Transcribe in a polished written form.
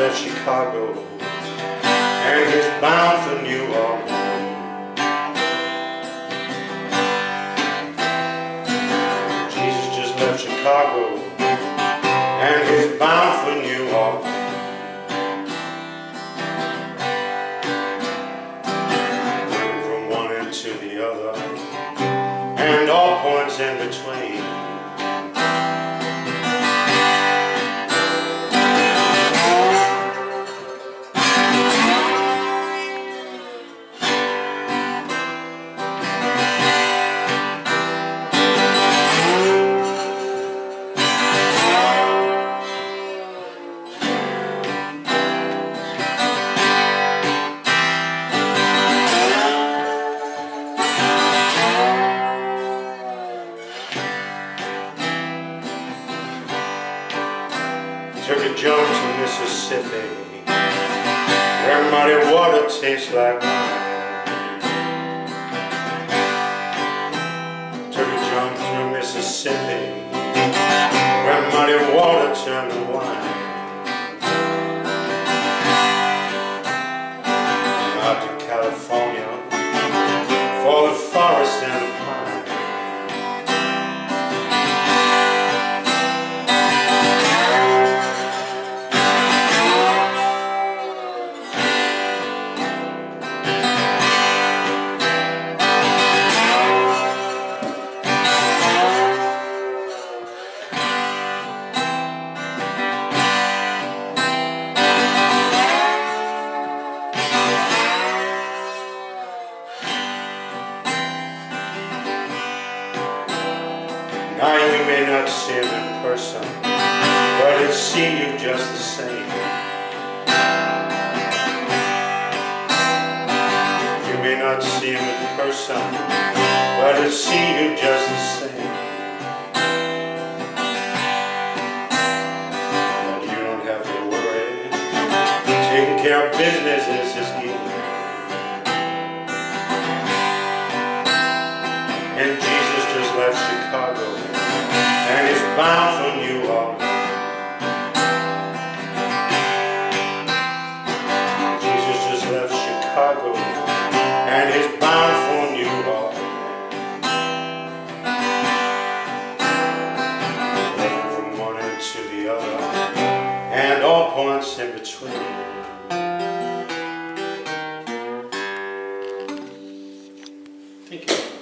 left Chicago and he's bound for New Orleans. Jesus just left Chicago and he's bound for New Orleans. Moving from one end to the other and all points in between. Took a jump to Mississippi, where muddy water tastes like wine. Took a jump to Mississippi, where muddy water turned to wine. Out to California, for the forest and the pine. Now you may not see him in person, but he'll see you just the same. You may not see him in person, but he'll see you just the same. But you don't have to worry, taking care of business is his game. And Jesus just left Chicago and he's bound for New Orleans. Jesus just left Chicago and he's bound for New Orleans. Moving from one end to the other and all points in between. Thank you.